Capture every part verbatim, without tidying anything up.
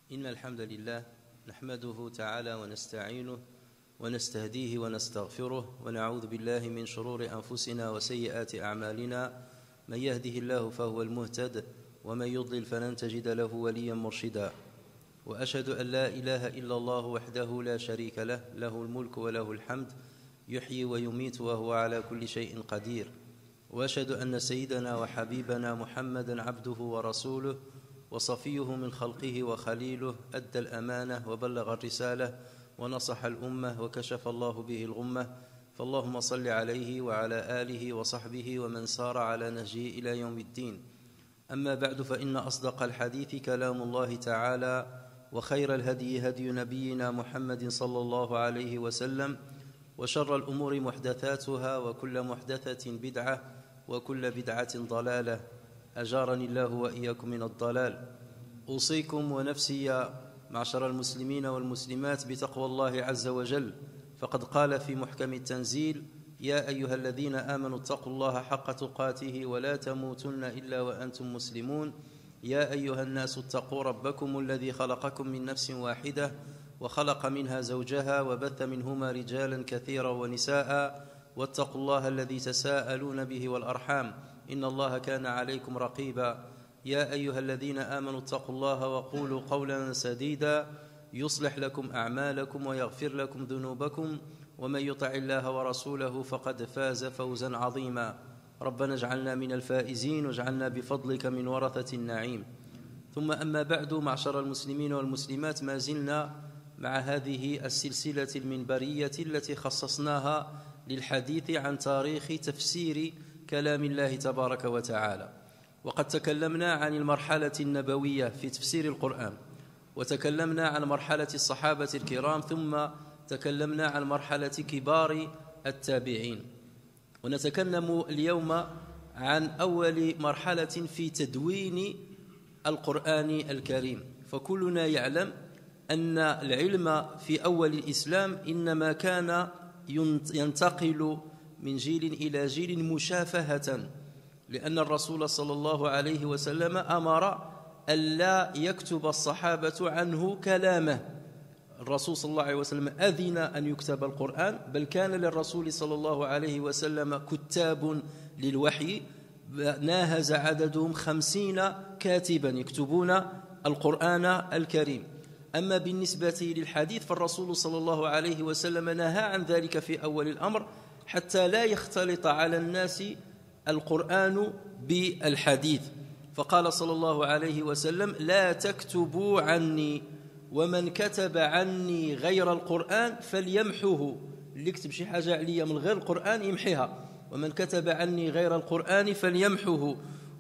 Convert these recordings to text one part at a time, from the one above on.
إن الحمد لله نحمده تعالى ونستعينه ونستهديه ونستغفره ونعوذ بالله من شرور أنفسنا وسيئات أعمالنا. من يهده الله فهو المهتد ومن يضلل فلن تجد له وليا مرشدا. وأشهد أن لا إله إلا الله وحده لا شريك له، له الملك وله الحمد، يحيي ويميت وهو على كل شيء قدير. وأشهد أن سيدنا وحبيبنا محمدا عبده ورسوله وصفيه من خلقه وخليله، أدى الأمانة وبلغ الرسالة ونصح الأمة وكشف الله به الغمة. فاللهم صل عليه وعلى آله وصحبه ومن سار على نهجه إلى يوم الدين. أما بعد، فإن أصدق الحديث كلام الله تعالى، وخير الهدي هدي نبينا محمد صلى الله عليه وسلم، وشر الأمور محدثاتها، وكل محدثة بدعة، وكل بدعة ضلالة، أجارني الله وإياكم من الضلال. أوصيكم ونفسي معشر المسلمين والمسلمات بتقوى الله عز وجل، فقد قال في محكم التنزيل: يا أيها الذين آمنوا اتقوا الله حق تقاته ولا تموتن إلا وأنتم مسلمون. يا أيها الناس اتقوا ربكم الذي خلقكم من نفس واحدة وخلق منها زوجها وبث منهما رجالا كثيرا ونساء، واتقوا الله الذي تساءلون به والأرحام إن الله كان عليكم رقيبا. يا أيها الذين آمنوا اتقوا الله وقولوا قولا سديدا يصلح لكم أعمالكم ويغفر لكم ذنوبكم، ومن يطع الله ورسوله فقد فاز فوزا عظيما. ربنا اجعلنا من الفائزين واجعلنا بفضلك من ورثة النعيم. ثم أما بعد، معشر المسلمين والمسلمات، ما زلنا مع هذه السلسلة المنبرية التي خصصناها للحديث عن تاريخ تفسير كلام الله تبارك وتعالى. وقد تكلمنا عن المرحلة النبوية في تفسير القرآن، وتكلمنا عن مرحلة الصحابة الكرام، ثم تكلمنا عن مرحلة كبار التابعين. ونتكلم اليوم عن أول مرحلة في تدوين القرآن الكريم. فكلنا يعلم أن العلم في أول الإسلام إنما كان ينتقل من جيل إلى جيل مشافهة، لأن الرسول صلى الله عليه وسلم أمر ألا يكتب الصحابة عنه كلامه. الرسول صلى الله عليه وسلم أذن أن يكتب القرآن، بل كان للرسول صلى الله عليه وسلم كتاب للوحي ناهز عددهم خمسين كاتبا يكتبون القرآن الكريم. أما بالنسبة للحديث فالرسول صلى الله عليه وسلم نهى عن ذلك في أول الأمر، حتى لا يختلط على الناس القرآن بالحديث. فقال صلى الله عليه وسلم: لا تكتبوا عني، ومن كتب عني غير القرآن فليمحه. اللي يكتب شي حاجة عليا من غير القرآن يمحيها، ومن كتب عني غير القرآن فليمحه.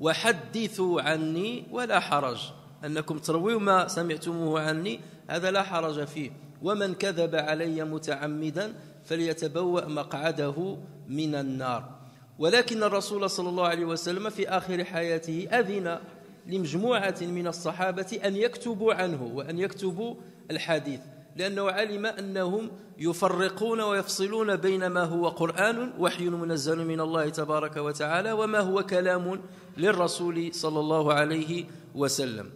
وحدثوا عني ولا حرج، أنكم ترووا ما سمعتموه عني هذا لا حرج فيه. ومن كذب علي متعمدا فليتبوأ مقعده من النار. ولكن الرسول صلى الله عليه وسلم في آخر حياته أذن لمجموعة من الصحابة أن يكتبوا عنه وأن يكتبوا الحديث، لأنه علم أنهم يفرقون ويفصلون بين ما هو قرآن وحي منزل من الله تبارك وتعالى وما هو كلام للرسول صلى الله عليه وسلم.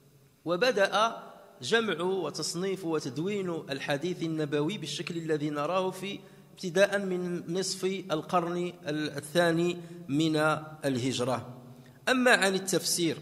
وبدأ جمع وتصنيف وتدوين الحديث النبوي بالشكل الذي نراه في ابتداء من نصف القرن الثاني من الهجرة. أما عن التفسير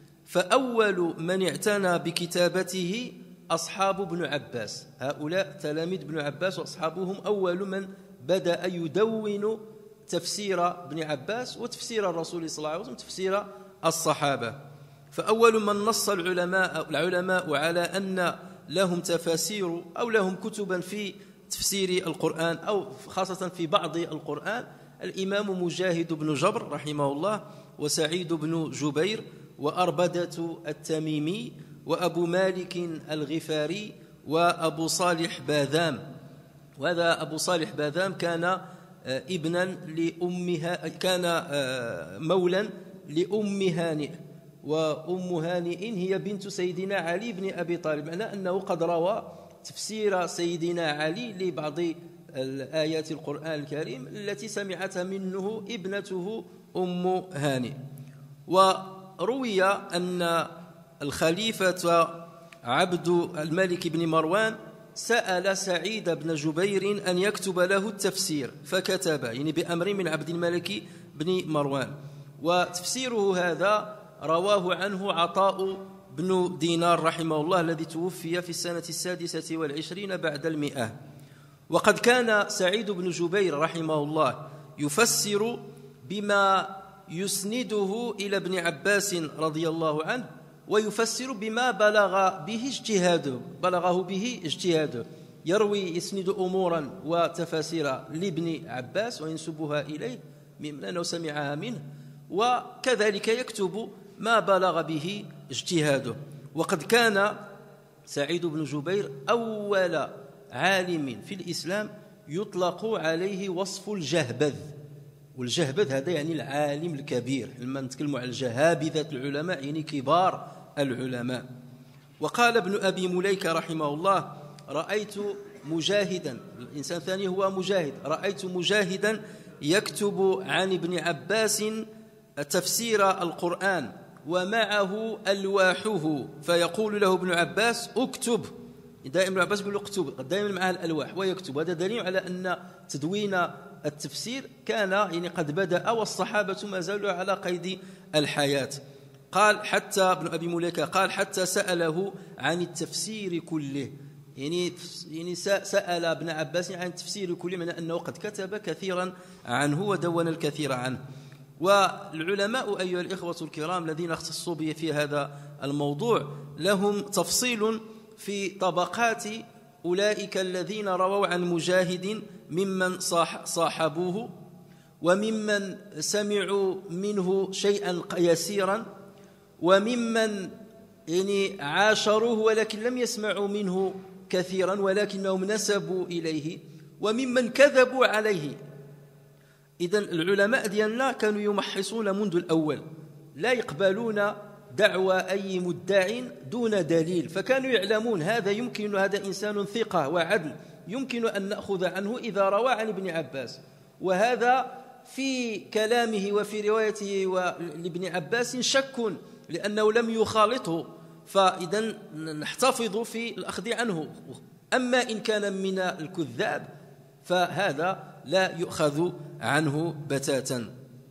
فأول من اعتنى بكتابته أصحاب ابن عباس. هؤلاء تلاميذ ابن عباس وأصحابهم أول من بدأ يدون تفسير ابن عباس وتفسير الرسول صلى الله عليه وسلم، تفسير الصحابة. فأول من نص العلماء العلماء على أن لهم تفاسير أو لهم كتبا في تفسير القرآن أو خاصة في بعض القرآن الإمام مجاهد بن جبر رحمه الله، وسعيد بن جبير، وأربدة التميمي، وأبو مالك الغفاري، وأبو صالح باذام. وهذا أبو صالح باذام كان ابنا لأمها، كان مولا لأم هانئ، وأم هانئ هي بنت سيدنا علي بن أبي طالب، معنى أنه قد روى تفسير سيدنا علي لبعض الآيات القرآن الكريم التي سمعتها منه ابنته أم هانئ. وروي أن الخليفة عبد الملك بن مروان سأل سعيد بن جبير أن يكتب له التفسير فكتب، يعني بأمر من عبد الملك بن مروان. وتفسيره هذا رواه عنه عطاء بن دينار رحمه الله الذي توفي في السنة السادسة والعشرين بعد المئة. وقد كان سعيد بن جبير رحمه الله يفسر بما يسنده إلى ابن عباس رضي الله عنه، ويفسر بما بلغ به اجتهاده بلغه به اجتهاده يروي يسند أمورا وتفاسير لابن عباس وينسبها إليه لأنه سمعها منه، وكذلك يكتب ما بلغ به اجتهاده. وقد كان سعيد بن جبير أول عالم في الإسلام يطلق عليه وصف الجهبذ، والجهبذ هذا يعني العالم الكبير، لما نتكلموا على الجهابذة العلماء يعني كبار العلماء. وقال ابن أبي مليكة رحمه الله: رأيت مجاهدا، الإنسان الثاني هو مجاهد، رأيت مجاهدا يكتب عن ابن عباس تفسير القرآن ومعه ألواحه، فيقول له ابن عباس: اكتب. دائما ابن عباس يقول له اكتب، دائما معه الألواح ويكتب. هذا دليل على أن تدوين التفسير كان يعني قد بدأ، والصحابة ما زالوا على قيد الحياة. قال حتى ابن أبي مليكة قال حتى سأله عن التفسير كله، يعني يعني سأل ابن عباس عن التفسير كله، من أنه قد كتب كثيرا عنه ودون الكثير عنه. والعلماء أيها الإخوة الكرام الذين اختصوا به في هذا الموضوع لهم تفصيل في طبقات أولئك الذين رووا عن مجاهد ممن صاحبوه وممن سمعوا منه شيئا يسيرا وممن يعني عاشروه ولكن لم يسمعوا منه كثيرا ولكنهم نسبوا إليه وممن كذبوا عليه. إذن العلماء ديالنا كانوا يمحصون منذ الأول، لا يقبلون دعوى أي مدع دون دليل، فكانوا يعلمون هذا يمكن، هذا إنسان ثقة وعدل يمكن أن نأخذ عنه إذا روى عن ابن عباس، وهذا في كلامه وفي روايته لابن عباس شك لأنه لم يخالطه، فإذا نحتفظ في الأخذ عنه. أما إن كان من الكذاب فهذا لا يؤخذ عنه بتاتا.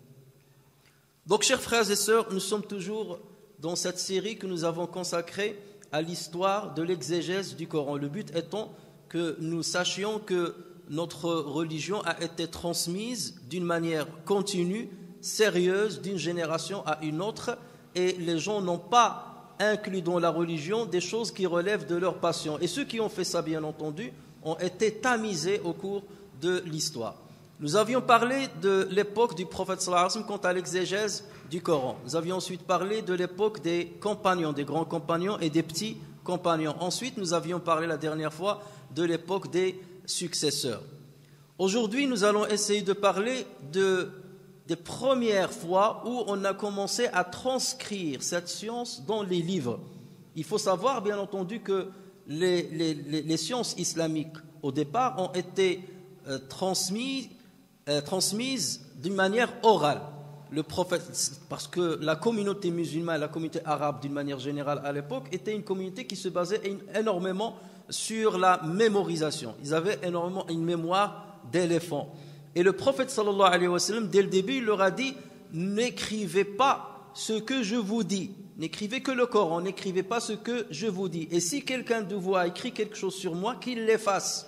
Donc, chers frères et sœurs, nous sommes toujours dans cette série que nous avons consacrée à l'histoire de l'exégèse du Coran. Le but étant que nous sachions que notre religion a été transmise d'une manière continue, sérieuse, d'une génération à une autre, et les gens n'ont pas inclus dans la religion des choses qui relèvent de leur passion. Et ceux qui ont fait ça, bien entendu, ont été tamisés au cours de l'histoire. Nous avions parlé de l'époque du prophète sallallahu alayhi wa sallam quant à l'exégèse du Coran. Nous avions ensuite parlé de l'époque des compagnons, des grands compagnons et des petits compagnons. Ensuite, nous avions parlé la dernière fois de l'époque des successeurs. Aujourd'hui, nous allons essayer de parler de, des premières fois où on a commencé à transcrire cette science dans les livres. Il faut savoir, bien entendu, que les, les, les, les sciences islamiques, au départ, ont été euh, transmises Euh, transmise d'une manière orale. Le prophète, parce que la communauté musulmane, la communauté arabe d'une manière générale à l'époque, était une communauté qui se basait énormément sur la mémorisation. Ils avaient énormément une mémoire d'éléphant. Et le prophète sallallahu alayhi wa sallam, dès le début, il leur a dit: n'écrivez pas ce que je vous dis. N'écrivez que le Coran, n'écrivez pas ce que je vous dis. Et si quelqu'un de vous a écrit quelque chose sur moi, qu'il l'efface.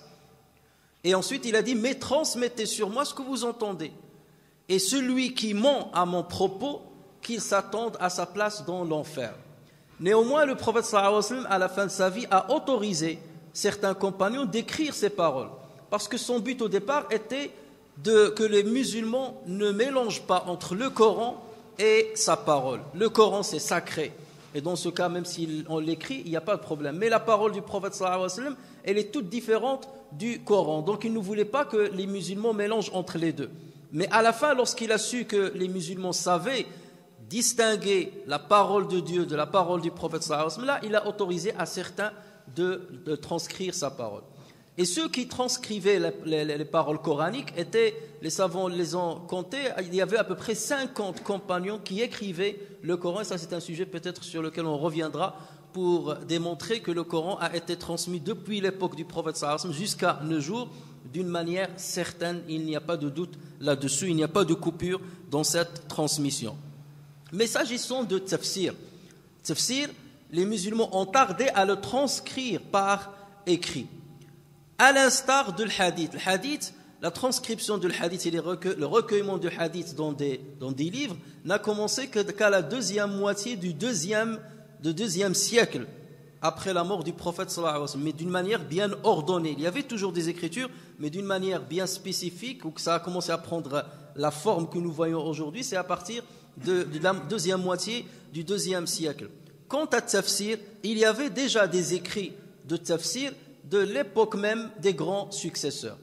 Et ensuite, il a dit: mais transmettez sur moi ce que vous entendez. Et celui qui ment à mon propos, qu'il s'attende à sa place dans l'enfer. Néanmoins, le prophète sallallahu alayhi wa sallam, à la fin de sa vie, a autorisé certains compagnons d'écrire ces paroles. Parce que son but au départ était de, que les musulmans ne mélangent pas entre le Coran et sa parole. Le Coran, c'est sacré. Et dans ce cas, même si on l'écrit, il n'y a pas de problème. Mais la parole du prophète sallallahu alayhi wa sallam, elle est toute différente du Coran. Donc il ne voulait pas que les musulmans mélangent entre les deux. Mais à la fin, lorsqu'il a su que les musulmans savaient distinguer la parole de Dieu de la parole du prophète sallallahu alayhi wa sallam, là, il a autorisé à certains de, de transcrire sa parole. Et ceux qui transcrivaient les, les, les paroles coraniques étaient, les savants les ont comptés, il y avait à peu près cinquante compagnons qui écrivaient le Coran. Et ça, c'est un sujet peut-être sur lequel on reviendra pour démontrer que le Coran a été transmis depuis l'époque du prophète sallallahu alayhi wa sallam jusqu'à nos jours d'une manière certaine. Il n'y a pas de doute là-dessus, il n'y a pas de coupure dans cette transmission. Mais s'agissant de tafsir, tafsir, les musulmans ont tardé à le transcrire par écrit. À l'instar de l'hadith. Le hadith, la transcription du hadith et le recueillement du hadith dans des, dans des livres n'a commencé qu'à la deuxième moitié du deuxième, du deuxième siècle après la mort du prophète sallallahu alayhi wa sallam, mais d'une manière bien ordonnée. Il y avait toujours des écritures, mais d'une manière bien spécifique, où ça a commencé à prendre la forme que nous voyons aujourd'hui, c'est à partir de, de la deuxième moitié du deuxième siècle. Quant à tafsir, il y avait déjà des écrits de tafsir de l'époque même des grands successeurs.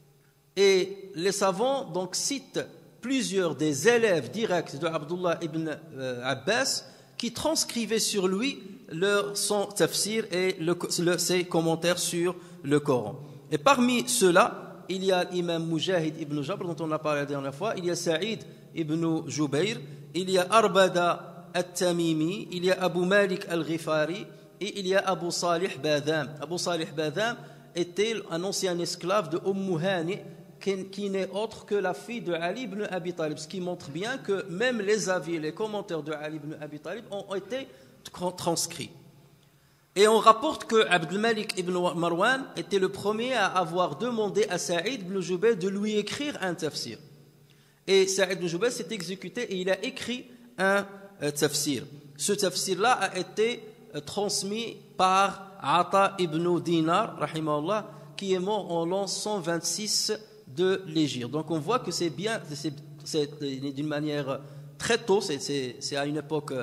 Et les savants donc citent plusieurs des élèves directs de Abdullah ibn euh, Abbas qui transcrivaient sur lui leur, son tafsir et le, le, ses commentaires sur le Coran. Et parmi ceux-là, il y a l'imam Mujahid ibn Jabr dont on a parlé la dernière fois, il y a Saïd ibn Jubayr, il y a Arbada al-Tamimi, il y a Abu Malik al-Ghifari et il y a Abu Salih Badham. Abu Salih Badham était un ancien esclave de Umm Hani qui, qui n'est autre que la fille de Ali ibn Abi Talib, ce qui montre bien que même les avis, les commentaires de Ali ibn Abi Talib ont été transcrits. Et on rapporte que Abdul Malik ibn Marwan était le premier à avoir demandé à Saïd ibn Jubayr de lui écrire un tafsir. Et Saïd ibn Jubayr s'est exécuté et il a écrit un euh, tafsir. Ce tafsir-là a été euh, transmis par Ata ibn Dinar, rahimahullah, qui est mort en l'an cent vingt-six de l'Hégire. Donc on voit que c'est bien, c'est, c'est d'une manière très tôt, c'est, c'est, c'est à une époque,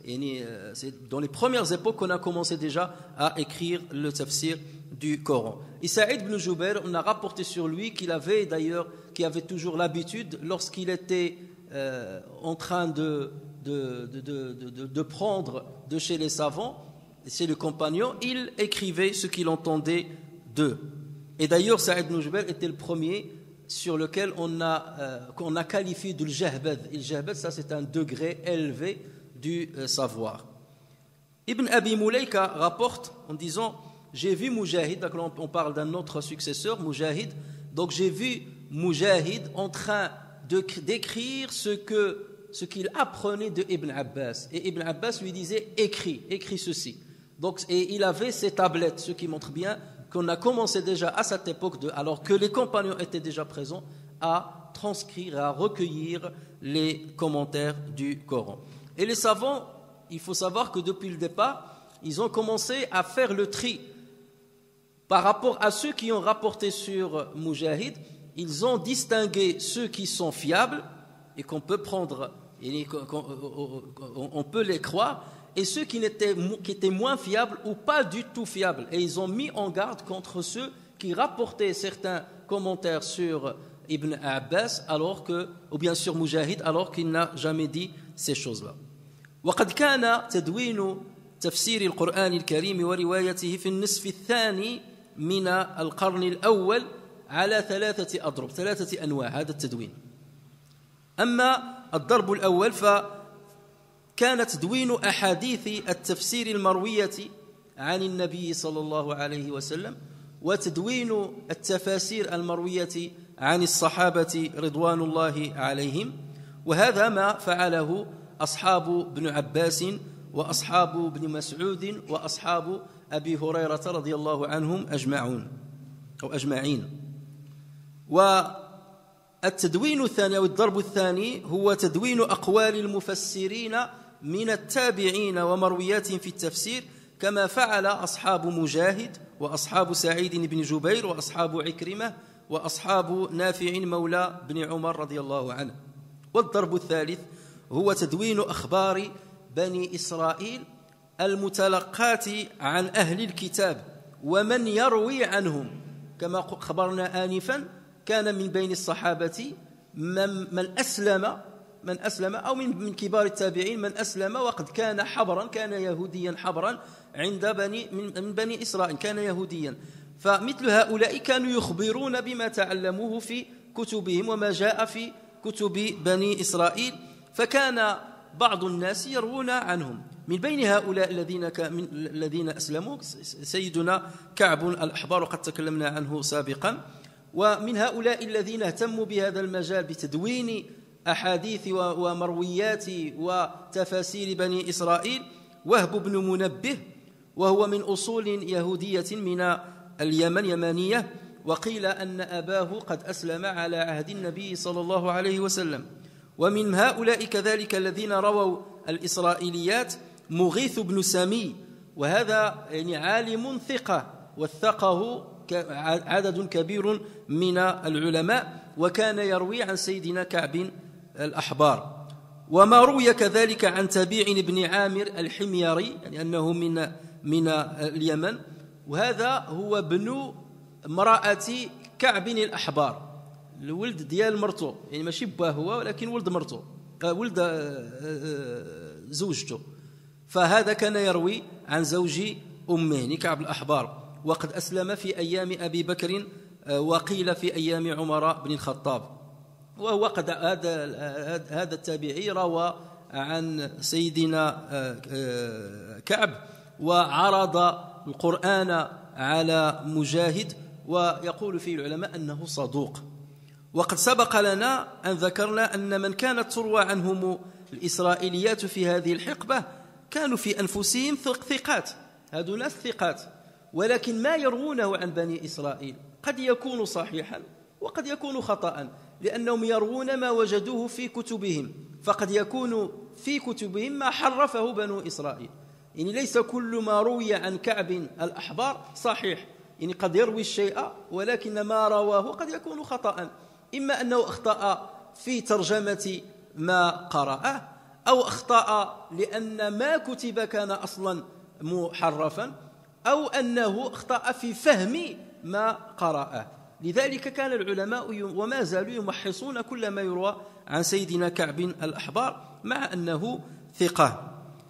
c'est dans les premières époques qu'on a commencé déjà à écrire le tafsir du Coran. Et Saïd ibn Jubayr, on a rapporté sur lui qu'il avait d'ailleurs, qu'il avait toujours l'habitude, lorsqu'il était euh, en train de, de, de, de, de, de prendre de chez les savants, chez les compagnons, il écrivait ce qu'il entendait d'eux. Et d'ailleurs, Saïd ibn Jubayr était le premier sur lequel on a, euh, qu'on a qualifié de l'jahbad. Et le jahbad, ça c'est un degré élevé du euh, savoir. Ibn Abi Moulayka rapporte en disant, j'ai vu Mujahid, donc on parle d'un autre successeur, Mujahid, donc j'ai vu Mujahid en train de, d'écrire ce, que, ce qu'il apprenait de Ibn Abbas. Et Ibn Abbas lui disait, écris, écris ceci. Donc, et il avait ses tablettes, ce qui montre bien qu'on a commencé déjà à cette époque, de, alors que les compagnons étaient déjà présents, à transcrire, à recueillir les commentaires du Coran. Et les savants, il faut savoir que depuis le départ, ils ont commencé à faire le tri. Par rapport à ceux qui ont rapporté sur Mujahid, ils ont distingué ceux qui sont fiables et qu'on peut prendre, et qu'on, on peut les croire, et ceux qui étaient, qui étaient moins fiables ou pas du tout fiables. Et ils ont mis en garde contre ceux qui rapportaient certains commentaires sur Ibn Abbas, alors que, ou bien sur Mujahid, alors qu'il n'a jamais dit ces choses-là. وقد كان تدوين تفسير القرآن الكريم وروايته في النصف الثاني من القرن الأول على ثلاثة أضرب ثلاثة أنواع هذا التدوين. أما الضرب الأول فكان تدوين أحاديث التفسير المروية عن النبي صلى الله عليه وسلم وتدوين التفاسير المروية عن الصحابة رضوان الله عليهم، وهذا ما فعله أصحاب بن عباس وأصحاب بن مسعود وأصحاب أبي هريرة رضي الله عنهم أجمعون أو أجمعين. والتدوين الثاني أو الضرب الثاني هو تدوين أقوال المفسرين من التابعين ومروياتهم في التفسير كما فعل أصحاب مجاهد وأصحاب سعيد بن جبير وأصحاب عكرمة وأصحاب نافع مولى بن عمر رضي الله عنه. والضرب الثالث هو تدوين أخبار بني إسرائيل المتلقاة عن أهل الكتاب ومن يروي عنهم، كما خبرنا آنفا كان من بين الصحابة من, من أسلم من أسلم أو من, من كبار التابعين من أسلم وقد كان حبرا، كان يهوديا حبرا عند بني من, من بني إسرائيل، كان يهوديا. فمثل هؤلاء كانوا يخبرون بما تعلموه في كتبهم وما جاء في كتب بني إسرائيل، فكان بعض الناس يروون عنهم من بين هؤلاء الذين من الذين أسلموا سيدنا كعب الأحبار، وقد تكلمنا عنه سابقا. ومن هؤلاء الذين اهتموا بهذا المجال بتدوين أحاديث ومرويات وتفاسير بني إسرائيل وهب بن منبه، وهو من أصول يهودية من اليمن يمانية، وقيل أن أباه قد أسلم على عهد النبي صلى الله عليه وسلم. ومن هؤلاء كذلك الذين رووا الإسرائيليات مغيث بن سمي، وهذا يعني عالم ثقة وثقه عدد كبير من العلماء، وكان يروي عن سيدنا كعب الأحبار. وما روي كذلك عن تبيع بن عامر الحميري، يعني أنه من من اليمن، وهذا هو ابن امرأة كعب الأحبار، الولد ديال مرته، يعني ماشي باه هو ولكن ولد مرته، ولد زوجته. فهذا كان يروي عن زوج أمه كعب الأحبار، وقد أسلم في أيام أبي بكر وقيل في أيام عمر بن الخطاب. وهو قد هذا هذا التابعي روى عن سيدنا كعب وعرض القرآن على مجاهد، ويقول فيه العلماء أنه صدوق. وقد سبق لنا أن ذكرنا أن من كانت تروى عنهم الإسرائيليات في هذه الحقبة كانوا في أنفسهم ثقات، هذو ناس ثقات، ولكن ما يروونه عن بني إسرائيل قد يكون صحيحا وقد يكون خطأ، لأنهم يروون ما وجدوه في كتبهم، فقد يكون في كتبهم ما حرفه بنو إسرائيل. يعني ليس كل ما روي عن كعب الأحبار صحيح، يعني قد يروي الشيء ولكن ما رواه قد يكون خطأ، إما أنه أخطأ في ترجمة ما قرأه، أو أخطأ لأن ما كتب كان أصلا محرفا، أو أنه أخطأ في فهم ما قرأه. لذلك كان العلماء وما زالوا يمحصون كل ما يروى عن سيدنا كعب الأحبار مع أنه ثقة.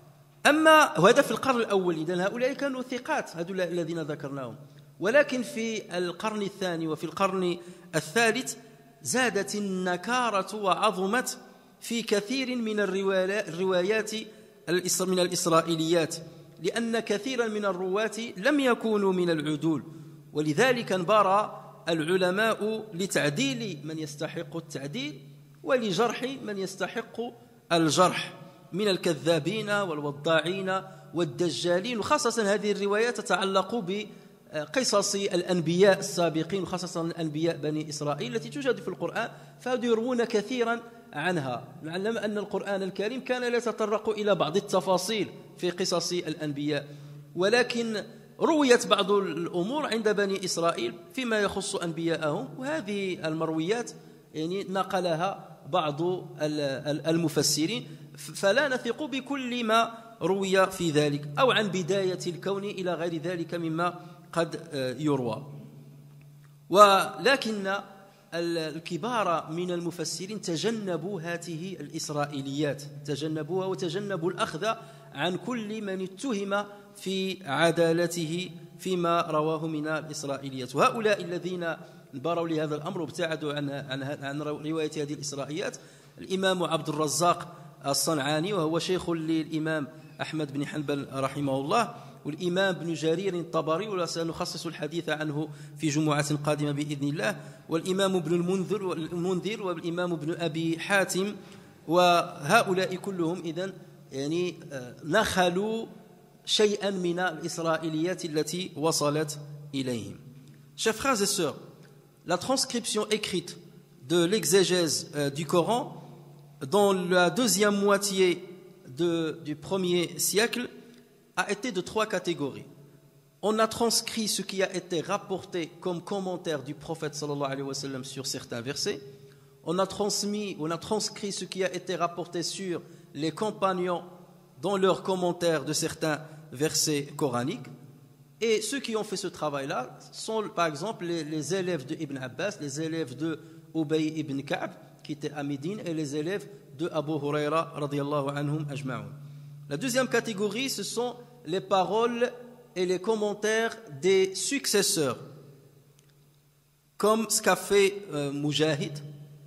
أما وهذا في القرن الأول، إذن هؤلاء كانوا ثقات هؤلاء الذين ذكرناهم. ولكن في القرن الثاني وفي القرن الثالث زادت النكارة وعظمت في كثير من الروايات من الإسرائيليات، لأن كثيرا من الرواة لم يكونوا من العدول، ولذلك انبرى العلماء لتعديل من يستحق التعديل ولجرح من يستحق الجرح من الكذابين والوضاعين والدجالين. وخاصة هذه الروايات تتعلق بقصص الأنبياء السابقين، وخاصة الأنبياء بني إسرائيل التي توجد في القرآن، فهذو يروون كثيرا عنها. نعلم أن القرآن الكريم كان لا يتطرق إلى بعض التفاصيل في قصص الأنبياء، ولكن رويت بعض الأمور عند بني إسرائيل فيما يخص أنبياءهم، وهذه المرويات يعني نقلها بعض المفسرين، فلا نثق بكل ما روي في ذلك، أو عن بداية الكون إلى غير ذلك مما قد يروى. ولكن الكبار من المفسرين تجنبوا هذه الإسرائيليات، تجنبوها وتجنبوا الأخذ عن كل من اتهم في عدالته فيما رواه من الإسرائيليات. وهؤلاء الذين انبروا لهذا الأمر وابتعدوا عن عن عن رواية هذه الإسرائيليات الإمام عبد الرزاق الصنعاني، وهو شيخ للإمام أحمد بن حنبل رحمه الله، والإمام ابن جرير الطبري، وسنخصص الحديث عنه في جمعة قادمة بإذن الله، والإمام ابن المنذر والمنذر والإمام ابن أبي حاتم. وهؤلاء كلهم إذن يعني نخلوا شيئا من الإسرائيليات التي وصلت إليهم. Chers frères et sœurs, la transcription écrite de l'exégèse euh, du Coran dans la deuxième moitié de, du premier siècle a été de trois catégories. On a transcrit ce qui a été rapporté comme commentaire du prophète sallallahu alayhi wa sallam sur certains versets. On a transmis, on a transcrit ce qui a été rapporté sur les compagnons dans leurs commentaires de certains versets coraniques. Et ceux qui ont fait ce travail-là sont par exemple les, les élèves de Ibn Abbas, les élèves de Ubay ibn Ka'b qui était à Médine, et les élèves de Abu Huraira radiyallahu anhum ajma'un. La deuxième catégorie, ce sont les paroles et les commentaires des successeurs, comme ce qu'a fait euh, Mujahid,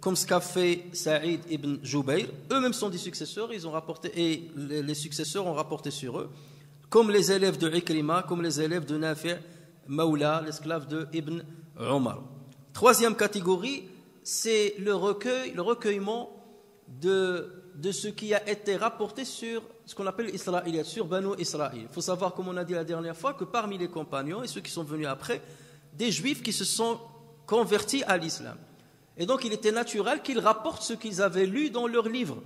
comme ce qu'a fait Saïd ibn Jubayr, eux-mêmes sont des successeurs, ils ont rapporté, et les, les successeurs ont rapporté sur eux, comme les élèves de Ikrima, comme les élèves de Nafi' Mawla, l'esclave de Ibn Omar. Troisième catégorie, c'est le recueil, le recueillement de, de ce qui a été rapporté sur ce qu'on appelle Israël, sur Banu Israël. Il faut savoir, comme on a dit la dernière fois, que parmi les compagnons et ceux qui sont venus après, des juifs qui se sont convertis à l'islam. Et donc il était naturel qu'ils rapportent ce qu'ils avaient lu dans leurs livres.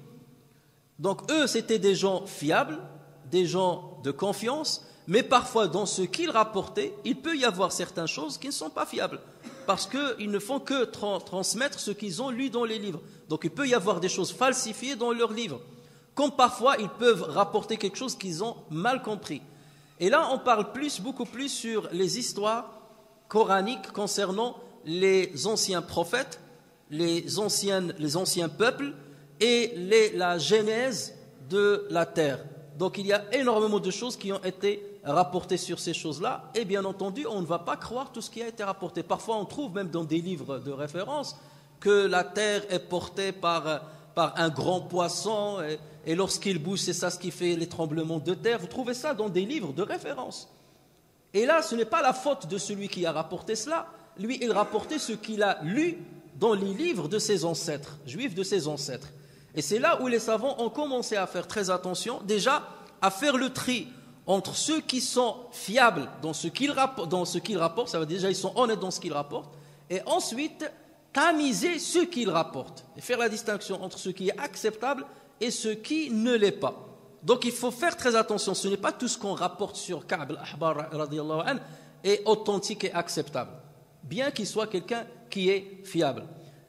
Donc eux, c'était des gens fiables, des gens de confiance, mais parfois dans ce qu'ils rapportaient, il peut y avoir certaines choses qui ne sont pas fiables, parce qu'ils ne font que tra- transmettre ce qu'ils ont lu dans les livres. Donc il peut y avoir des choses falsifiées dans leurs livres, comme parfois ils peuvent rapporter quelque chose qu'ils ont mal compris. Et là on parle plus, beaucoup plus sur les histoires coraniques concernant les anciens prophètes, les, anciennes, les anciens peuples et les, la genèse de la terre. Donc il y a énormément de choses qui ont été rapportées sur ces choses-là, et bien entendu on ne va pas croire tout ce qui a été rapporté. Parfois on trouve même dans des livres de référence que la terre est portée par, par un grand poisson, et, et lorsqu'il bouge c'est ça ce qui fait les tremblements de terre. Vous trouvez ça dans des livres de référence. Et là ce n'est pas la faute de celui qui a rapporté cela. Lui il rapportait ce qu'il a lu dans les livres de ses ancêtres, juifs de ses ancêtres. Et c'est là où les savants ont commencé à faire très attention, déjà à faire le tri entre ceux qui sont fiables dans ce qu'ils rapportent, dans ce qu'ils rapportent, ça veut dire déjà ils sont honnêtes dans ce qu'ils rapportent, et ensuite tamiser ce qu'ils rapportent, et faire la distinction entre ce qui est acceptable et ce qui ne l'est pas. Donc il faut faire très attention, ce n'est pas tout ce qu'on rapporte sur Ka'b al-Ahbar radiyallahu anhu est authentique et acceptable, bien qu'il soit quelqu'un qui est fiable.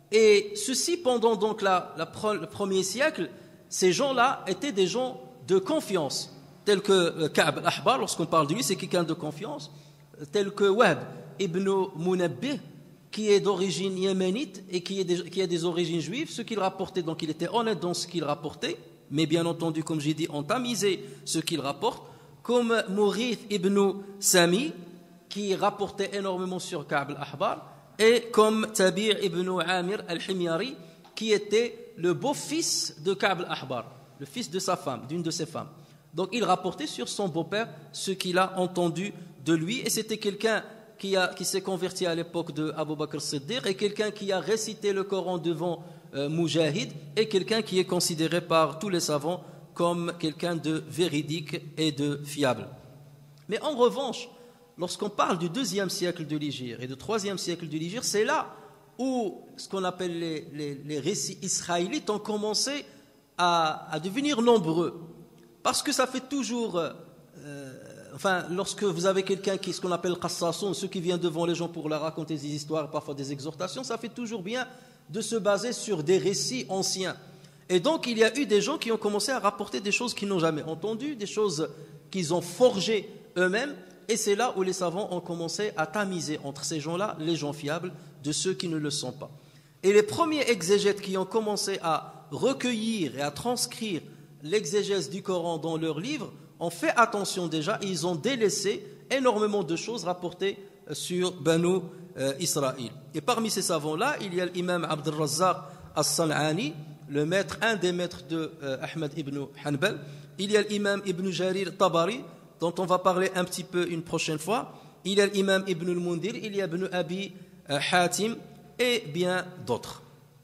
Et ceci pendant donc la, la, le premier siècle, ces gens-là étaient des gens de confiance, tels que Ka'b al-Ahbar, lorsqu'on parle de lui, c'est quelqu'un de confiance, tel que Wahb ibn Munabbih, qui est d'origine yéménite et qui, est des, qui a des origines juives, ce qu'il rapportait, donc il était honnête dans ce qu'il rapportait, mais bien entendu, comme j'ai dit, on tamisait ce qu'il rapporte, comme Mourith ibn Sami, qui rapportait énormément sur Ka'b al-Ahbar, et comme Tabi' ibn Amir al-Himyari, qui était le beau-fils de Ka'b al-Ahbar, le fils de sa femme, d'une de ses femmes. Donc il rapportait sur son beau-père ce qu'il a entendu de lui, et c'était quelqu'un qui, a, qui s'est converti à l'époque de Abu Bakr Siddiq, et quelqu'un qui a récité le Coran devant euh, Mujahid, et quelqu'un qui est considéré par tous les savants comme quelqu'un de véridique et de fiable. Mais en revanche, lorsqu'on parle du deuxième siècle de l'Hégire et du troisième siècle de l'Hégire, c'est là où ce qu'on appelle les, les, les récits israélites ont commencé à, à devenir nombreux. Parce que ça fait toujours, euh, enfin, lorsque vous avez quelqu'un qui, ce qu'on appelle qassasson, ceux qui viennent devant les gens pour leur raconter des histoires, parfois des exhortations, ça fait toujours bien de se baser sur des récits anciens. Et donc il y a eu des gens qui ont commencé à rapporter des choses qu'ils n'ont jamais entendues, des choses qu'ils ont forgées eux-mêmes. Et c'est là où les savants ont commencé à tamiser entre ces gens-là, les gens fiables, de ceux qui ne le sont pas. Et les premiers exégètes qui ont commencé à recueillir et à transcrire l'exégèse du Coran dans leurs livres ont fait attention déjà, et ils ont délaissé énormément de choses rapportées sur Banu euh, Israël. Et parmi ces savants-là, il y a l'imam Abd al-Razzaq as-San'ani, le maître, un des maîtres de euh, Ahmed ibn Hanbal. Il y a l'imam Ibn Jarir Tabari, dont on va parler un petit peu une prochaine fois. Il y a l'imam Ibn al-Mundir, il y a Ibn Abi Hatim et bien d'autres.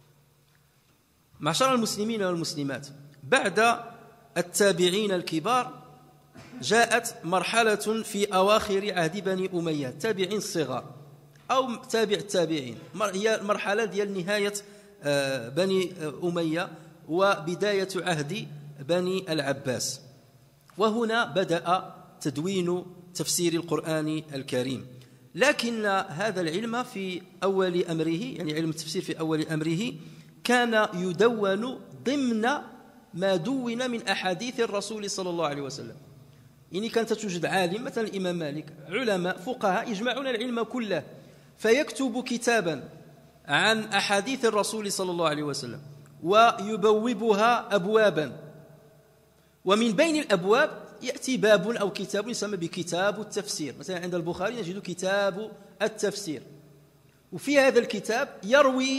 معشر المسلمين والمسلمات، بعد التابعين الكبار جاءت مرحلة في أواخر عهد بني أمية، تابعين الصغار أو تابع التابعين، هي المرحلة ديال نهاية بني أمية وبداية عهد بني العباس. وهنا بدأ تدوين تفسير القرآن الكريم. لكن هذا العلم في أول أمره، يعني علم التفسير في أول أمره، كان يدون ضمن ما دون من أحاديث الرسول صلى الله عليه وسلم. يعني كانت توجد عالم مثلا الإمام مالك، علماء فقهاء يجمعون العلم كله فيكتب كتابا عن أحاديث الرسول صلى الله عليه وسلم ويبوبها أبوابا، ومن بين الأبواب يأتي باب أو كتاب يسمى بكتاب التفسير. مثلا عند البخاري نجد كتاب التفسير، وفي هذا الكتاب يروي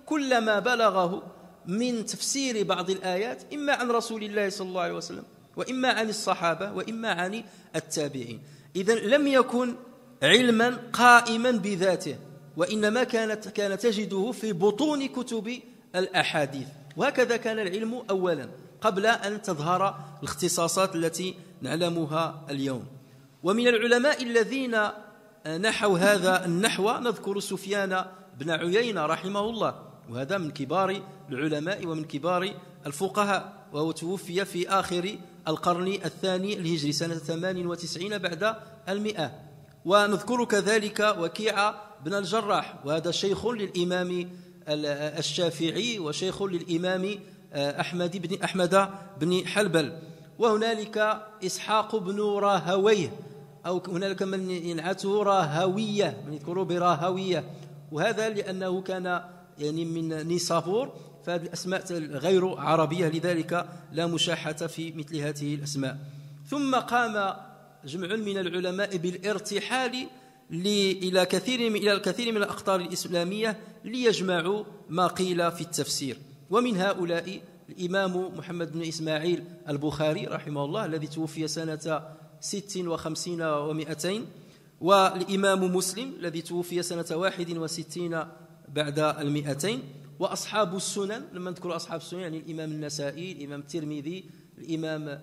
كل ما بلغه من تفسير بعض الآيات إما عن رسول الله صلى الله عليه وسلم وإما عن الصحابة وإما عن التابعين. إذن لم يكن علما قائما بذاته، وإنما كانت كان تجده في بطون كتب الأحاديث. وهكذا كان العلم أولا قبل أن تظهر الاختصاصات التي نعلمها اليوم. ومن العلماء الذين نحوا هذا النحو نذكر سفيان بن عيينة رحمه الله، وهذا من كبار العلماء ومن كبار الفقهاء، وهو توفي في آخر القرن الثاني الهجري سنة ثمان وتسعين بعد المئة. ونذكر كذلك وكيع بن الجراح، وهذا شيخ للإمام الشافعي وشيخ للإمام أحمد بن أحمد بن حنبل. وهنالك إسحاق بن راهويه، أو هنالك من ينعته راهوية، من يذكره براهوية، وهذا لأنه كان يعني من نيسابور، فهذه الأسماء غير عربية، لذلك لا مشاحة في مثل هذه الأسماء. ثم قام جمع من العلماء بالارتحال إلى كثير من إلى الكثير من الأقطار الإسلامية ليجمعوا ما قيل في التفسير. ومن هؤلاء الإمام محمد بن إسماعيل البخاري رحمه الله الذي توفي سنة ست وخمسين ومئتين، والإمام مسلم الذي توفي سنة واحد وستين بعد المئتين، وأصحاب السنن. لما نذكر أصحاب السنن يعني الإمام النسائي، الإمام الترمذي، الإمام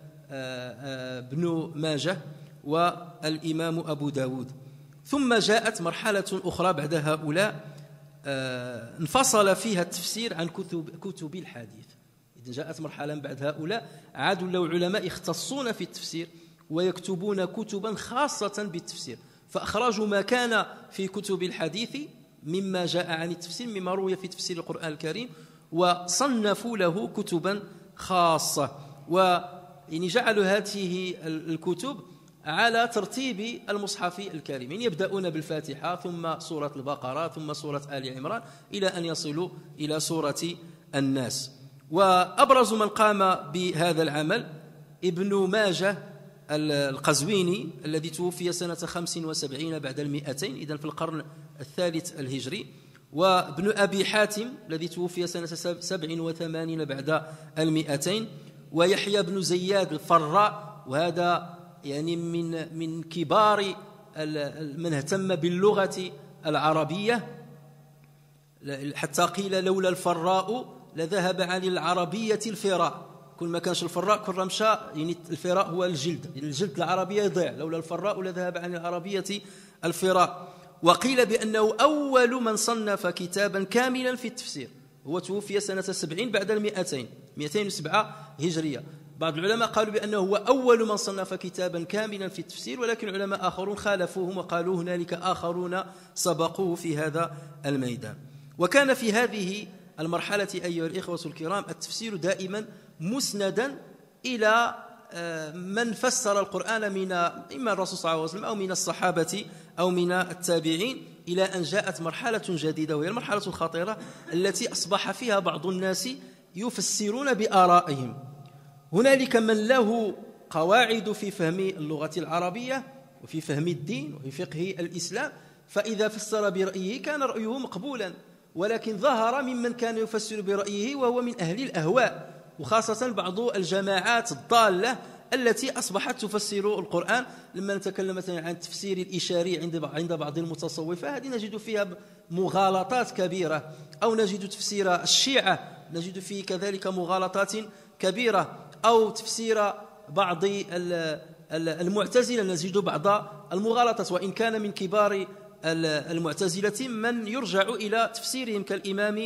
ابن ماجه، والإمام أبو داود. ثم جاءت مرحلة أخرى بعد هؤلاء انفصل فيها التفسير عن كتب, كتب الحديث. إذن جاءت مرحلة بعد هؤلاء عادوا لو علماء يختصون في التفسير ويكتبون كتبا خاصة بالتفسير، فأخرجوا ما كان في كتب الحديث مما جاء عن التفسير، مما روي في تفسير القرآن الكريم، وصنفوا له كتبا خاصة. ويعني جعلوا هذه الكتب على ترتيب المصحف الكريم، يعني يبدأون بالفاتحة ثم سورة البقرة ثم سورة آل عمران إلى أن يصلوا إلى سورة الناس. وأبرز من قام بهذا العمل ابن ماجه القزويني الذي توفي سنة خمس وسبعين بعد المئتين، إذن في القرن الثالث الهجري، وابن أبي حاتم الذي توفي سنة سبع وثمانين بعد المئتين، ويحيى بن زياد الفراء، وهذا يعني من من كبار من اهتم باللغة العربية، حتى قيل لولا الفراء لذهب عن العربية الفراء. كل ما كانش الفراء كل مشى، يعني الفراء هو الجلد، يعني الجلد العربية يضيع، لولا الفراء لذهب عن العربية الفراء. وقيل بأنه أول من صنف كتابا كاملا في التفسير، هو توفي سنة سبعين بعد المئتين، مئتين وسبعة هجرية. بعض العلماء قالوا بأنه هو أول من صنف كتابا كاملا في التفسير، ولكن علماء آخرون خالفوهم وقالوا هنالك آخرون سبقوه في هذا الميدان. وكان في هذه المرحلة أيها الإخوة الكرام التفسير دائما مسندا إلى من فسر القرآن من إما الرسول صلى الله عليه وسلم أو من الصحابة أو من التابعين، إلى أن جاءت مرحلة جديدة، وهي المرحلة الخطيرة التي أصبح فيها بعض الناس يفسرون بآرائهم. هنالك من له قواعد في فهم اللغة العربية وفي فهم الدين وفي فقه الإسلام، فإذا فسر برأيه كان رأيه مقبولا، ولكن ظهر ممن كان يفسر برأيه وهو من أهل الأهواء، وخاصة بعض الجماعات الضالة التي أصبحت تفسر القرآن. لما نتكلم مثلا عن التفسير الإشاري عند عند بعض المتصوفة، هذه نجد فيها مغالطات كبيرة، أو نجد تفسير الشيعة نجد فيه كذلك مغالطات كبيرة، أو تفسير بعض المعتزلة نجد بعض المغالطات، وإن كان من كبار المعتزلة من يرجع إلى تفسيرهم كالإمام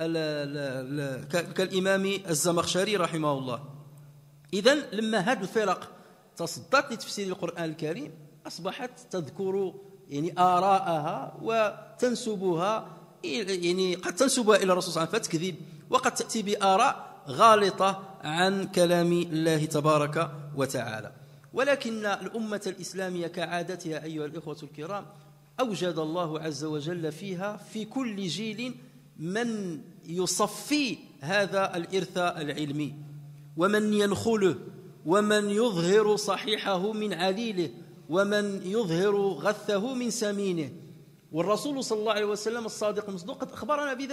كالإمام الزمخشري رحمه الله. إذن لما هذه الفرق تصدت لتفسير القرآن الكريم أصبحت تذكر يعني آراءها وتنسبها، يعني قد تنسبها إلى الرسول صلى الله عليه وسلم فتكذب، وقد تأتي بآراء غالطة عن كلام الله تبارك وتعالى. ولكن الأمة الإسلامية كعادتها أيها الإخوة الكرام أوجد الله عز وجل فيها في كل جيل من يصفي هذا الإرث العلمي، ومن ينخله، ومن يظهر صحيحه من عليله، ومن يظهر غثه من سمينه. والرسول صلى الله عليه وسلم الصادق المصدوق قد أخبرنا بذلك،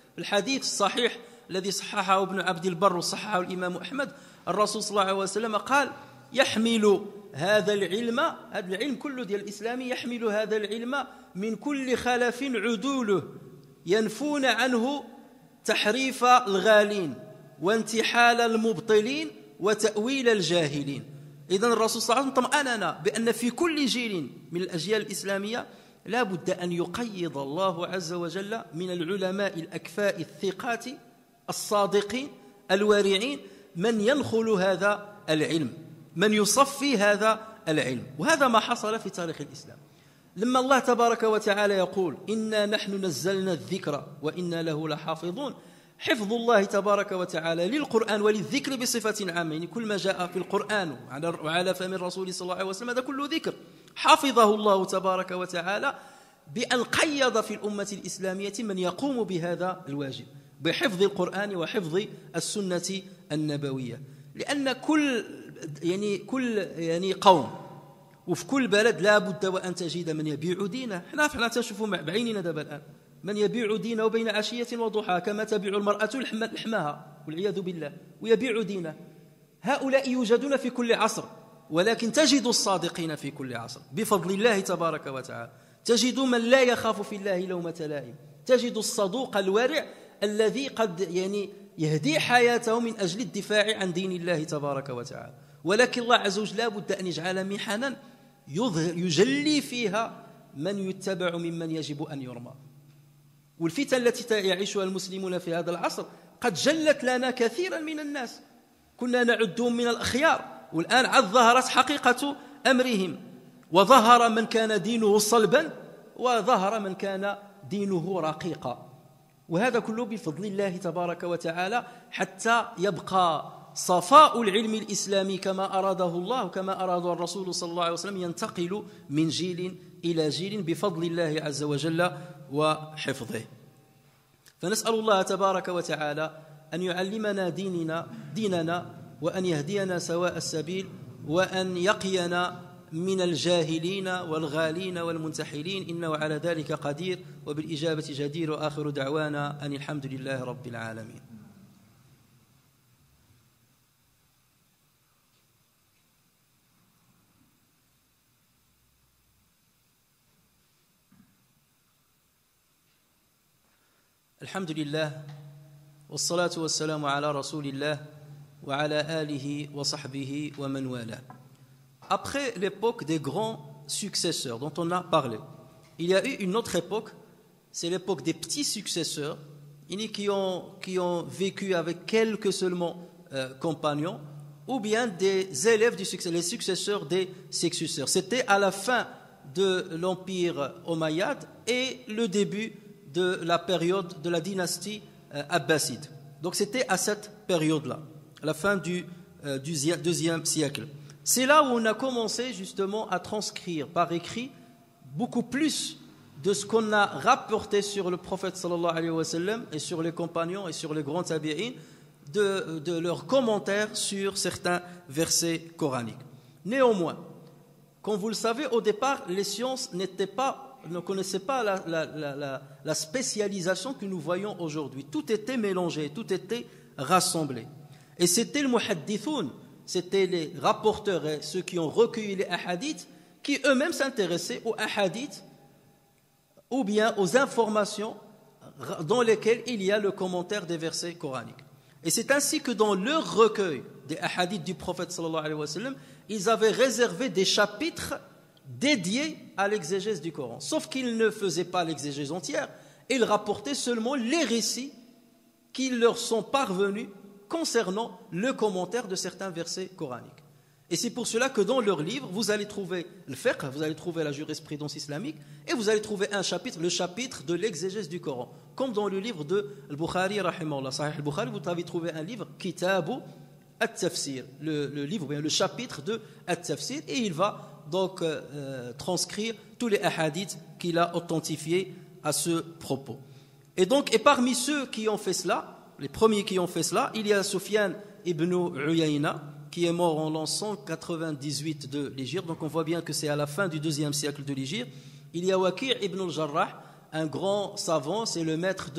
الحديث الصحيح الذي صححه ابن عبد البر وصححه الإمام أحمد الرسول صلى الله عليه وسلم قال يحمل هذا العلم هذا العلم كله ديال الإسلام يحمل هذا العلم من كل خلف عدوله ينفون عنه تحريف الغالين وانتحال المبطلين وتأويل الجاهلين. إذن الرسول صلى الله عليه وسلم طمأننا بأن في كل جيل من الأجيال الإسلامية لا بد أن يقيض الله عز وجل من العلماء الأكفاء الثقات الصادقين الورعين من ينخل هذا العلم، من يصفي هذا العلم. وهذا ما حصل في تاريخ الإسلام. لما الله تبارك وتعالى يقول إنا نحن نزلنا الذكر وإنا له لحافظون، حفظ الله تبارك وتعالى للقرآن وللذكر بصفة عامة، يعني كل ما جاء في القرآن وعلى فم الرسول صلى الله عليه وسلم هذا كله ذكر، حفظه الله تبارك وتعالى بأن قيض في الأمة الإسلامية من يقوم بهذا الواجب، بحفظ القرآن وحفظ السنة النبوية. لأن كل يعني كل يعني قوم وفي كل بلد لا بد وأن تجد من يبيع دينه. احنا احنا تنشوفوا بعيننا دابا الآن من يبيع دينه بين عشية وضحاها كما تبيع المرأة لحمها والعياذ بالله ويبيع دينه. هؤلاء يوجدون في كل عصر، ولكن تجد الصادقين في كل عصر بفضل الله تبارك وتعالى. تجد من لا يخاف في الله لومة لائم، تجد الصدوق الورع الذي قد يعني يهدي حياته من أجل الدفاع عن دين الله تبارك وتعالى. ولكن الله عز وجل لا بد أن يجعل محنا يظهر يجلي فيها من يتبع ممن يجب أن يرمى. والفتن التي يعيشها المسلمون في هذا العصر قد جلت لنا كثيرا من الناس كنا نعدهم من الأخيار، والآن عاد ظهرت حقيقة أمرهم، وظهر من كان دينه صلبا وظهر من كان دينه رقيقا. وهذا كله بفضل الله تبارك وتعالى حتى يبقى صفاء العلم الإسلامي كما أراده الله وكما أراده الرسول صلى الله عليه وسلم ينتقل من جيل إلى جيل بفضل الله عز وجل وحفظه. فنسأل الله تبارك وتعالى أن يعلمنا ديننا ديننا وأن يهدينا سواء السبيل وأن يقينا من الجاهلين والغالين والمنتحلين، إنه على ذلك قدير وبالإجابة جدير. وآخر دعوانا أن الحمد لله رب العالمين. الحمد لله والصلاة والسلام على رسول الله وعلى آله وصحبه ومن والاه. Après l'époque des grands successeurs dont on a parlé, il y a eu une autre époque, c'est l'époque des petits successeurs qui ont, qui ont vécu avec quelques seulement euh, compagnons, ou bien des élèves du succès, les successeurs des successeurs. C'était à la fin de l'empire omeyyade et le début de la période de la dynastie euh, abbasside. Donc c'était à cette période-là, à la fin du euh, deuxième siècle. C'est là où on a commencé justement à transcrire par écrit beaucoup plus de ce qu'on a rapporté sur le prophète sallallahu alayhi wa sallam et sur les compagnons et sur les grands tabi'in de, de leurs commentaires sur certains versets coraniques. Néanmoins, comme vous le savez, au départ, les sciences n'étaient pas, ne connaissaient pas la, la, la, la spécialisation que nous voyons aujourd'hui. Tout était mélangé, tout était rassemblé. Et c'était le muhaddithoun, c'était les rapporteurs et ceux qui ont recueilli les hadiths qui eux-mêmes s'intéressaient aux hadiths ou bien aux informations dans lesquelles il y a le commentaire des versets coraniques. Et c'est ainsi que dans leur recueil des hadiths du prophète sallallahu alayhi wa sallam, ils avaient réservé des chapitres dédiés à l'exégèse du Coran. Sauf qu'ils ne faisaient pas l'exégèse entière, ils rapportaient seulement les récits qui leur sont parvenus concernant le commentaire de certains versets coraniques. Et c'est pour cela que dans leurs livres, vous allez trouver le fiqh, vous allez trouver la jurisprudence islamique, et vous allez trouver un chapitre, le chapitre de l'exégèse du Coran. Comme dans le livre de Al-Bukhari, rahimahullah, Sahih Al-Bukhari, vous avez trouvé un livre, Kitabu At-Tafsir, le, le livre, bien, le chapitre de At-Tafsir, et il va donc euh, transcrire tous les hadiths qu'il a authentifiés à ce propos. Et donc, et parmi ceux qui ont fait cela, les premiers qui ont fait cela, il y a Sufyan ibn Uyayna, qui est mort en l'an cent quatre-vingt-dix-huit de l'Hégire. Donc on voit bien que c'est à la fin du deuxième siècle de l'Hégire. Il y a Waki' ibn al-Jarrah, un grand savant, c'est le maître de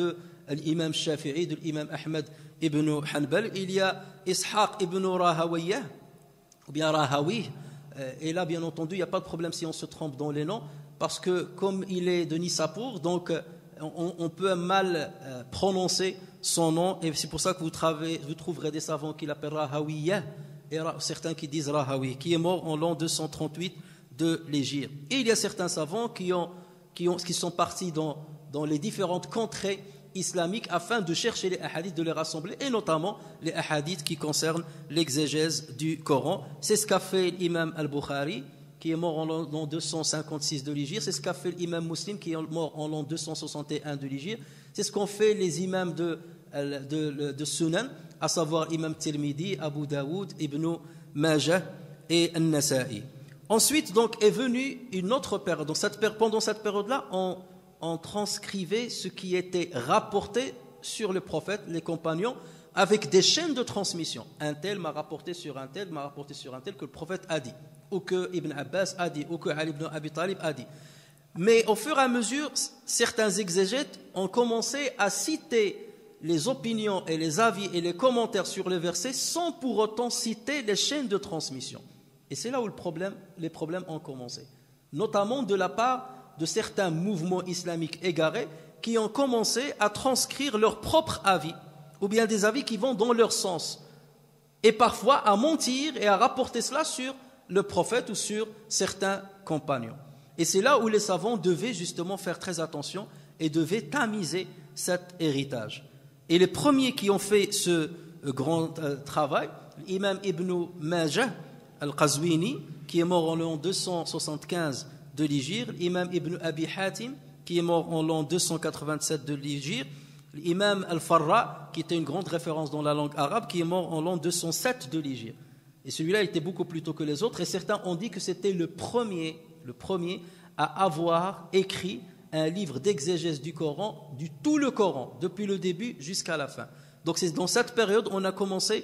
l'imam Shafi'i, de l'imam Ahmed ibn Hanbal. Il y a Ishaq ibn Rahawiyah, ou bien Rahawi. Et là, bien entendu, il n'y a pas de problème si on se trompe dans les noms, parce que comme il est de Nisapur, donc on, on peut mal euh, prononcer son nom, et c'est pour ça que vous, travaillez, vous trouverez des savants qui l'appellent Rahawiyah, et certains qui disent Rahawi, qui est mort en l'an deux cent trente-huit de l'Hégire. Et il y a certains savants qui, ont, qui, ont, qui sont partis dans, dans les différentes contrées islamiques afin de chercher les hadiths, de les rassembler, et notamment les hadiths qui concernent l'exégèse du Coran. C'est ce qu'a fait l'imam al-Bukhari, qui est mort en l'an deux cent cinquante-six de l'Hégire. C'est ce qu'a fait l'imam Muslim, qui est mort en l'an deux cent soixante et un de l'Hégire. C'est ce qu'ont fait les imams de, de, de, de Sunan, à savoir imam Tirmidhi, Abu Daoud, Ibn Majah et An-Nasa'i. Ensuite, donc, est venue une autre période. Donc, cette, pendant cette période-là, on, on transcrivait ce qui était rapporté sur le prophète, les compagnons, avec des chaînes de transmission. Un tel m'a rapporté sur un tel, m'a rapporté sur un tel, que le prophète a dit, ou que Ibn Abbas a dit, ou que Ali ibn Abi Talib a dit. Mais au fur et à mesure, certains exégètes ont commencé à citer les opinions et les avis et les commentaires sur les versets sans pour autant citer les chaînes de transmission. Et c'est là où le problème, les problèmes ont commencé. Notamment de la part de certains mouvements islamiques égarés qui ont commencé à transcrire leurs propres avis, ou bien des avis qui vont dans leur sens, et parfois à mentir et à rapporter cela sur le prophète ou sur certains compagnons. Et c'est là où les savants devaient justement faire très attention et devaient tamiser cet héritage. Et les premiers qui ont fait ce grand euh, travail, l'imam Ibn Majah al-Qazwini, qui est mort en l'an deux cent soixante-quinze de l'Hégire, l'imam Ibn Abi Hatim, qui est mort en l'an deux cent quatre-vingt-sept de l'Hégire, l'imam Al-Farra, qui était une grande référence dans la langue arabe, qui est mort en l'an deux cent sept de l'Hégire. Et celui-là était beaucoup plus tôt que les autres, et certains ont dit que c'était le premier, le premier à avoir écrit un livre d'exégèse du Coran, du tout le Coran, depuis le début jusqu'à la fin. Donc c'est dans cette période on a commencé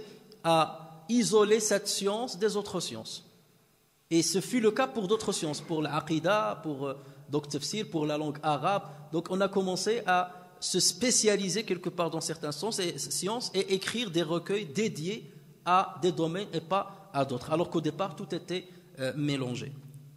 à isoler cette science des autres sciences. Et ce fut le cas pour d'autres sciences, pour l'aqida, pour donc tafsir, pour la langue arabe. Donc on a commencé à se spécialiser quelque part dans certaines sciences et, sciences et écrire des recueils dédiés à des domaines et pas à d'autres, alors qu'au départ tout était euh, mélangé.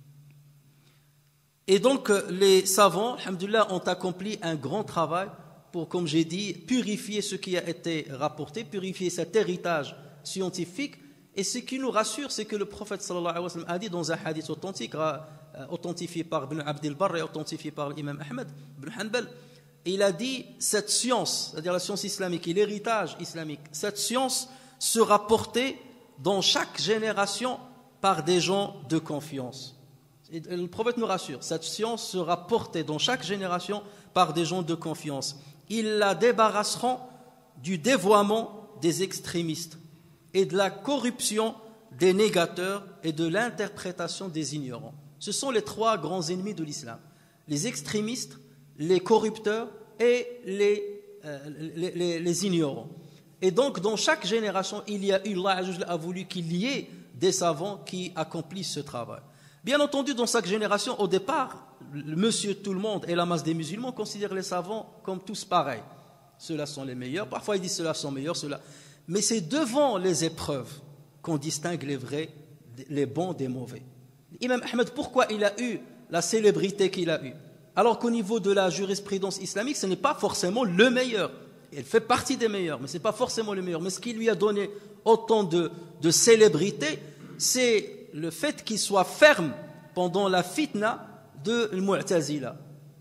Et donc les savants, alhamdoulilah, ont accompli un grand travail pour, comme j'ai dit, purifier ce qui a été rapporté, purifier cet héritage scientifique. Et ce qui nous rassure, c'est que le prophète sallallahu alayhi wa sallam a dit dans un hadith authentique, authentifié par Ibn Abdel Barr et authentifié par l'imam Ahmed ibn Hanbal, et il a dit, cette science, c'est-à-dire la science islamique et l'héritage islamique, cette science sera portée dans chaque génération par des gens de confiance. Et le prophète nous rassure, cette science sera portée dans chaque génération par des gens de confiance. Ils la débarrasseront du dévoiement des extrémistes et de la corruption des négateurs et de l'interprétation des ignorants. Ce sont les trois grands ennemis de l'islam. Les extrémistes, les corrupteurs et les, euh, les, les, les ignorants. Et donc, dans chaque génération, il y a eu, Allah a voulu qu'il y ait des savants qui accomplissent ce travail. Bien entendu, dans chaque génération, au départ, le monsieur tout le monde et la masse des musulmans considèrent les savants comme tous pareils. Ceux-là sont les meilleurs, parfois ils disent ceux-là sont meilleurs, ceux-là. Mais c'est devant les épreuves qu'on distingue les vrais, les bons des mauvais. Imam Ahmed, pourquoi il a eu la célébrité qu'il a eue? Alors qu'au niveau de la jurisprudence islamique, ce n'est pas forcément le meilleur. Il fait partie des meilleurs, mais ce n'est pas forcément le meilleur. Mais ce qui lui a donné autant de, de célébrité, c'est le fait qu'il soit ferme pendant la fitna de Mu'tazila.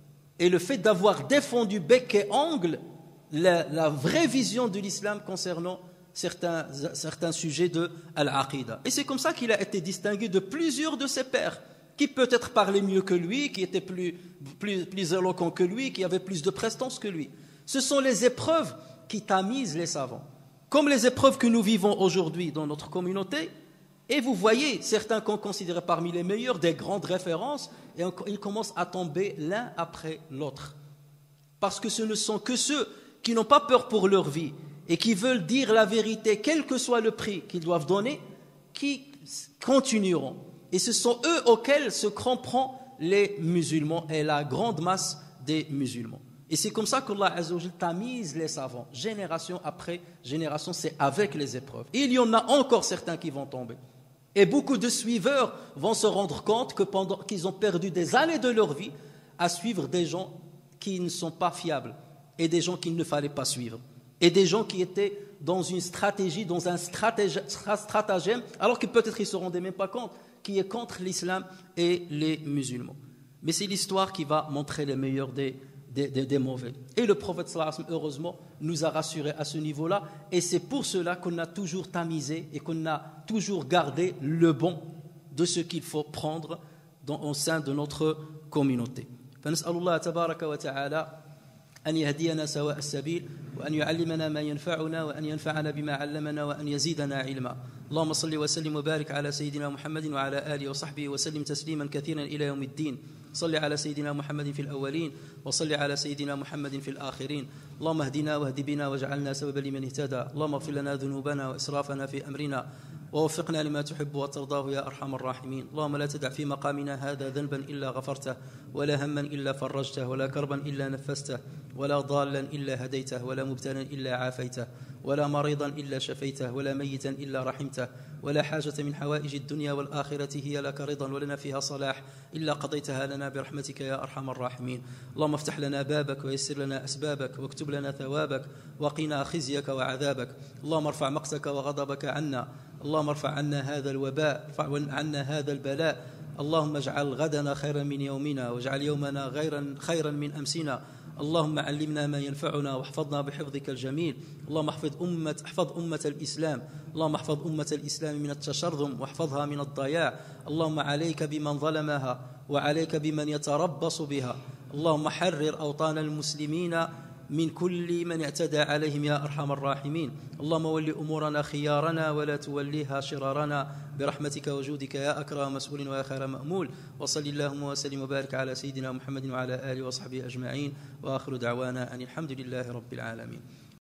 Et le fait d'avoir défendu bec et ongle la, la vraie vision de l'islam concernant certains, certains sujets de Al-Aqida. Et c'est comme ça qu'il a été distingué de plusieurs de ses pairs, qui peut-être parlaient mieux que lui, qui étaient plus, plus, plus éloquents que lui, qui avaient plus de prestance que lui. Ce sont les épreuves qui tamisent les savants. Comme les épreuves que nous vivons aujourd'hui dans notre communauté. Et vous voyez, certains qu'on considérait parmi les meilleurs, des grandes références, et ils commencent à tomber l'un après l'autre. Parce que ce ne sont que ceux qui n'ont pas peur pour leur vie et qui veulent dire la vérité, quel que soit le prix qu'ils doivent donner, qui continueront. Et ce sont eux auxquels se cramperont les musulmans et la grande masse des musulmans. Et c'est comme ça qu'Allah Azza wa Jal tamise les savants, génération après génération, c'est avec les épreuves. Et il y en a encore certains qui vont tomber. Et beaucoup de suiveurs vont se rendre compte que pendant, qu'ils ont perdu des années de leur vie à suivre des gens qui ne sont pas fiables et des gens qu'il ne fallait pas suivre. Et des gens qui étaient dans une stratégie, dans un stratagème, alors que peut-être ils ne se rendaient même pas compte, qui est contre l'islam et les musulmans. Mais c'est l'histoire qui va montrer les meilleurs des, des, des, des mauvais. Et le prophète sallallahu alayhi wa sallam, heureusement, nous a rassurés à ce niveau-là. Et c'est pour cela qu'on a toujours tamisé et qu'on a toujours gardé le bon de ce qu'il faut prendre dans, au sein de notre communauté. فنسأل الله تبارك وتعالى أن يهدينا سواء السبيل وأن يعلمنا ما ينفعنا وأن ينفعنا بما علمنا وأن يزيدنا علما. اللهم صل وسلم وبارك على سيدنا محمد وعلى آله وصحبه وسلم تسليما كثيرا إلى يوم الدين. صل على سيدنا محمد في الأولين وصل على سيدنا محمد في الآخرين. اللهم اهدنا واهد بنا واجعلنا سببا لمن اهتدى. اللهم اغفر لنا ذنوبنا وإسرافنا في أمرنا ووفقنا لما تحب وترضاه يا أرحم الراحمين. اللهم لا تدع في مقامنا هذا ذنبا إلا غفرته ولا هما إلا فرجته ولا كربا إلا نفسته ولا ضالا إلا هديته ولا مبتلا إلا عافيته ولا مريضا إلا شفيته ولا ميتا إلا رحمته ولا حاجة من حوائج الدنيا والآخرة هي لك رضا ولنا فيها صلاح إلا قضيتها لنا برحمتك يا أرحم الراحمين. اللهم افتح لنا بابك ويسر لنا أسبابك واكتب لنا ثوابك وقنا خزيك وعذابك. اللهم ارفع مقتك وغضبك عنا. اللهم ارفع عنا هذا الوباء، ارفع عنا هذا البلاء. اللهم اجعل غدنا خيرا من يومنا واجعل يومنا غيرا خيرا من أمسنا. اللهم علمنا ما ينفعنا واحفظنا بحفظك الجميل. اللهم احفظ أمة احفظ أمة الإسلام. اللهم احفظ أمة الإسلام من التشرذم واحفظها من الضياع. اللهم عليك بمن ظلمها وعليك بمن يتربص بها. اللهم حرر أوطان المسلمين من كل من اعتدى عليهم يا أرحم الراحمين. اللهم ول أمورنا خيارنا ولا توليها شرارنا برحمتك وجودك يا أكرم مسؤول ويا خير مأمول. وصل اللهم وسلم وبارك على سيدنا محمد وعلى آله وصحبه أجمعين وآخر دعوانا أن الحمد لله رب العالمين.